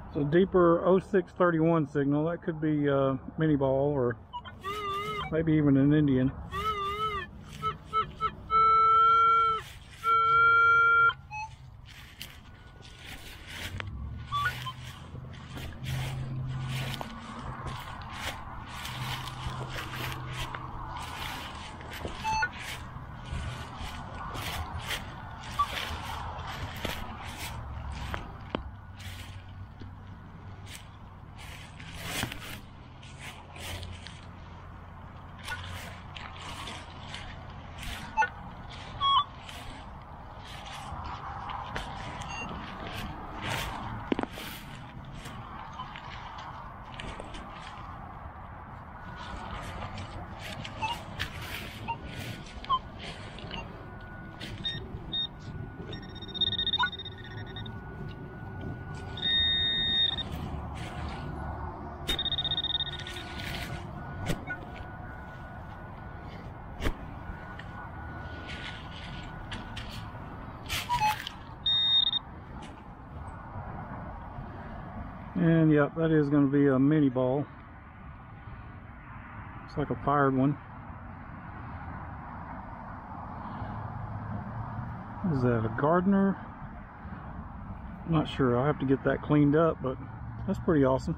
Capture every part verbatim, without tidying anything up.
It's a deeper oh six thirty-one signal. That could be a mini ball or maybe even an Indian. And yep, that is going to be a mini ball. It's like a fired one. Is that a Gardner? I'm not sure. I'll have to get that cleaned up, but that's pretty awesome.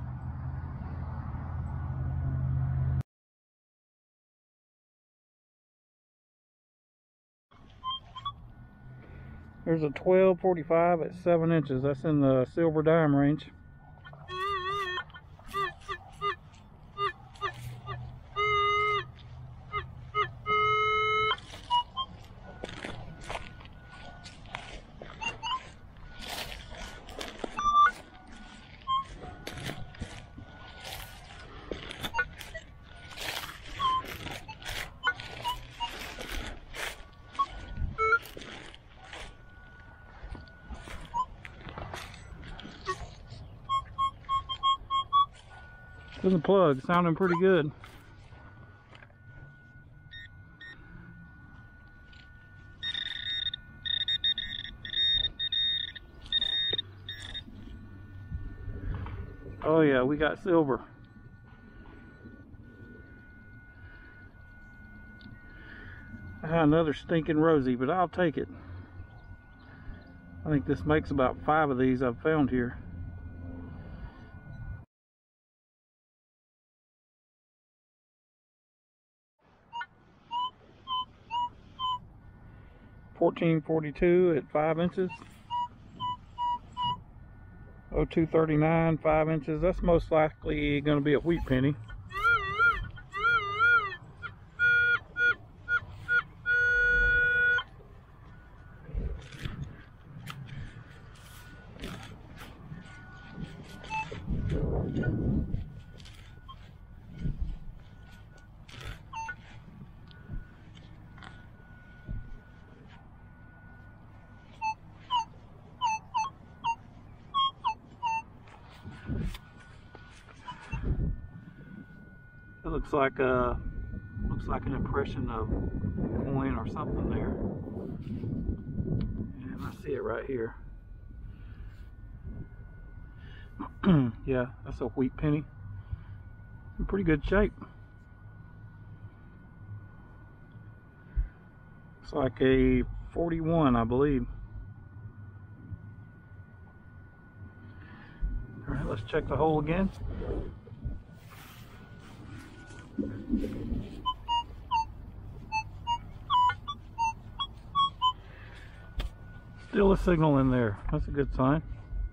There's a twelve forty-five at seven inches. That's in the silver dime range. There's a plug, sounding pretty good. Oh yeah, we got silver. I had another stinking rosy, but I'll take it. I think this makes about five of these I've found here. fourteen forty-two at five inches. oh two thirty-nine, five inches. That's most likely going to be a wheat penny. It looks like a looks like an impression of coin or something there, and I see it right here. Yeah, that's a wheat penny. In pretty good shape. It's like a forty-one, I believe. All right, let's check the hole again. Still a signal in there. That's a good sign.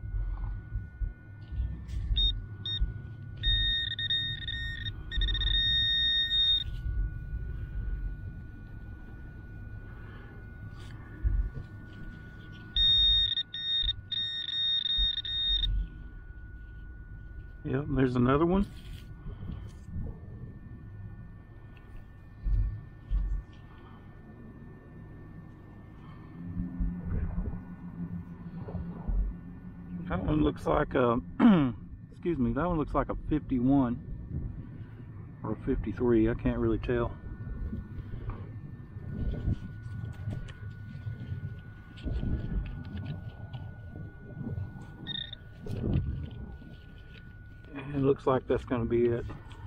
Yep, there's another one. That one looks like a, excuse me, that one looks like a fifty-one or a fifty-three. I can't really tell. looks like that's going to be it.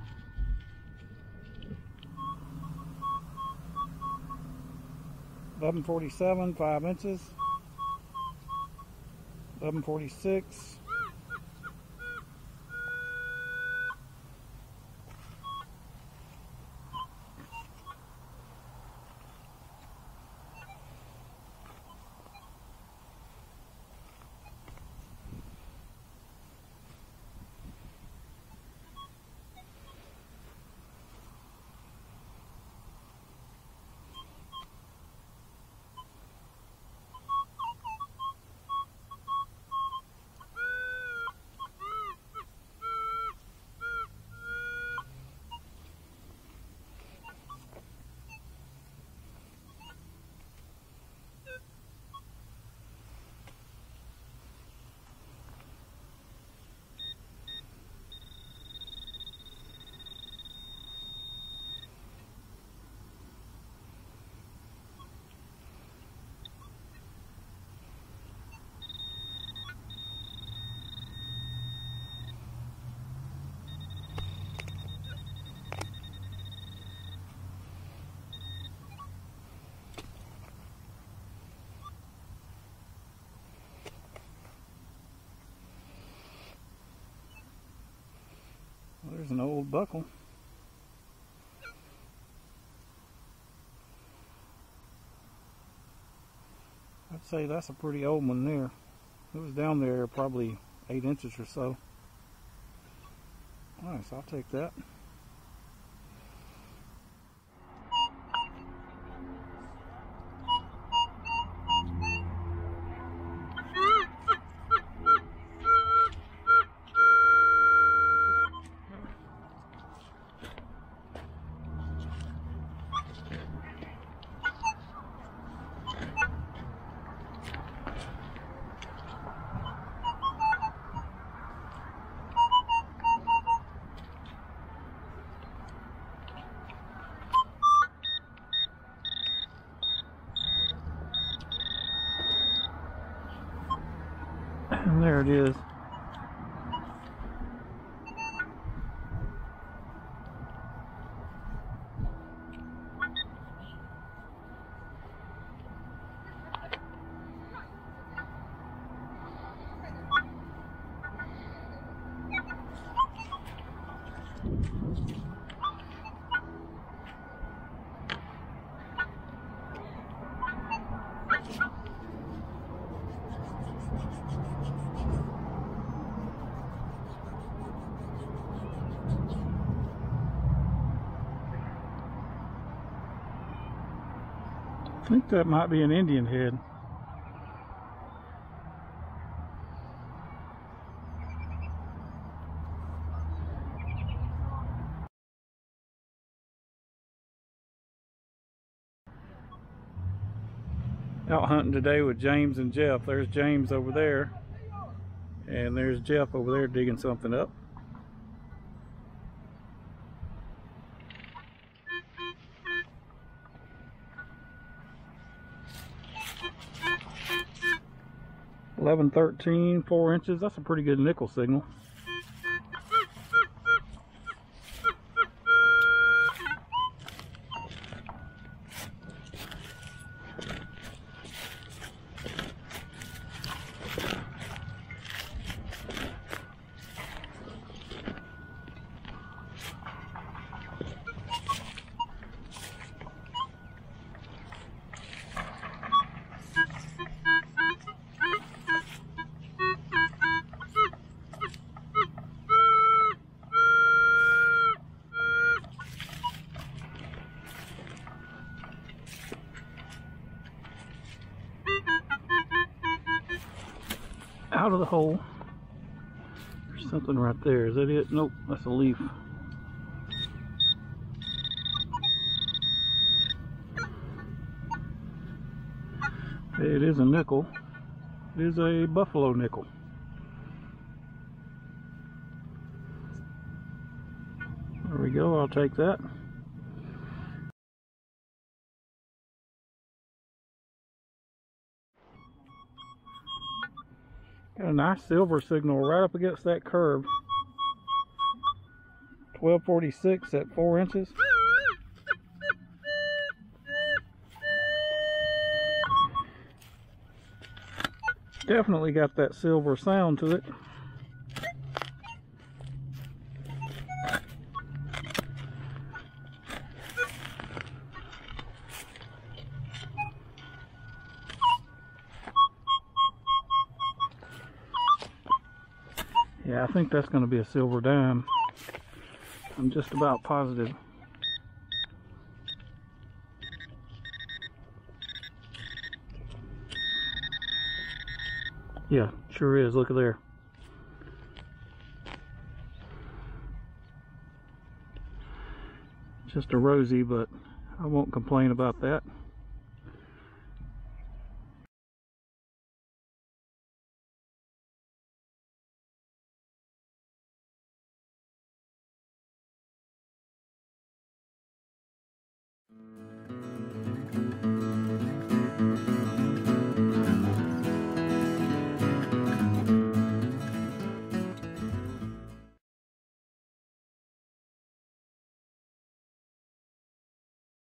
eleven forty-seven, five inches. eleven forty-six. There's an old buckle. I'd say that's a pretty old one there. It was down there probably eight inches or so. Nice, I'll take that. And there it is. I think that might be an Indian head. Out hunting today with James and Jeff. There's James over there, and there's Jeff over there digging something up. eleven thirteen, four inches. That's a pretty good nickel signal. Out of the hole. There's something right there. Is that it? Nope, that's a leaf. It is a nickel. It is a buffalo nickel. There we go, I'll take that. Got a nice silver signal right up against that curve. twelve forty-six at four inches. Definitely got that silver sound to it. Yeah, I think that's going to be a silver dime. I'm just about positive. Yeah, sure is. Look at there. Just a rosy, but I won't complain about that.